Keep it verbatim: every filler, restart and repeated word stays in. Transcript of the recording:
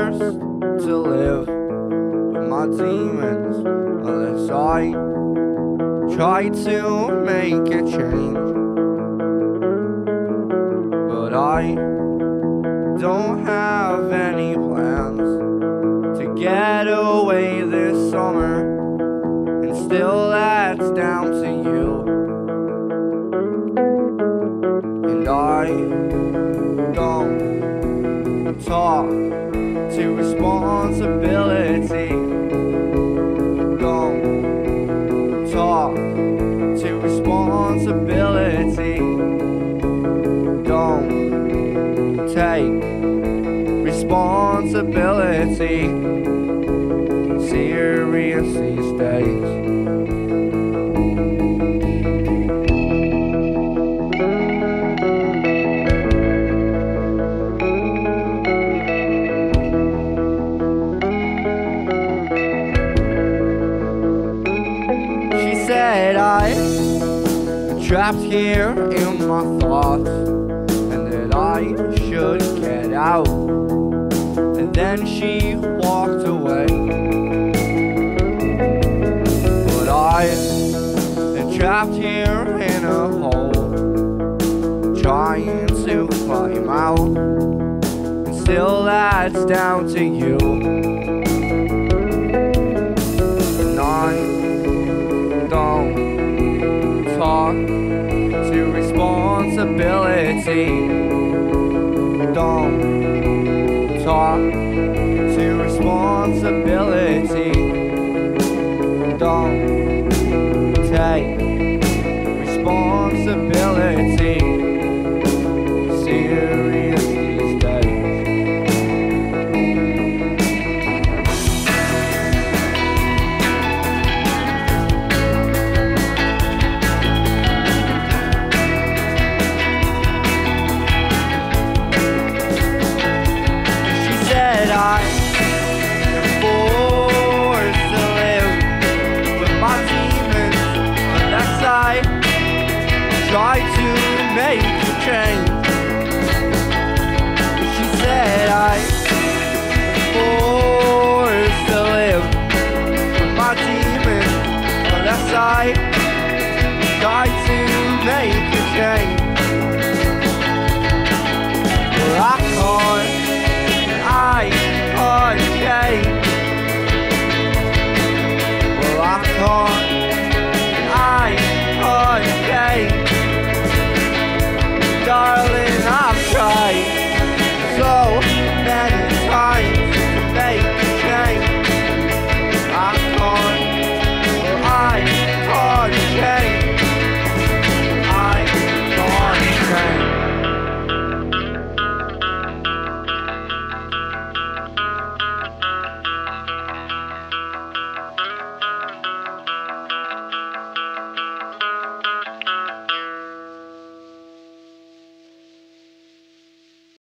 forced to live with my demons unless I try to make a change. But I don't have any plans to get away this summer, and still that's down to you. And I don't talk to responsibility. Don't talk to responsibility. Don't take responsibility serious these days. She said I'm trapped here in my thoughts, and that I should get out. And then she walked away. But I am trapped here in a hole, trying to climb out, and still that's down to you. And I don't talk to responsibility. Don't talk to responsibility. Don't take responsibility serious these days. I am forced to live with my demons unless I try to make a change.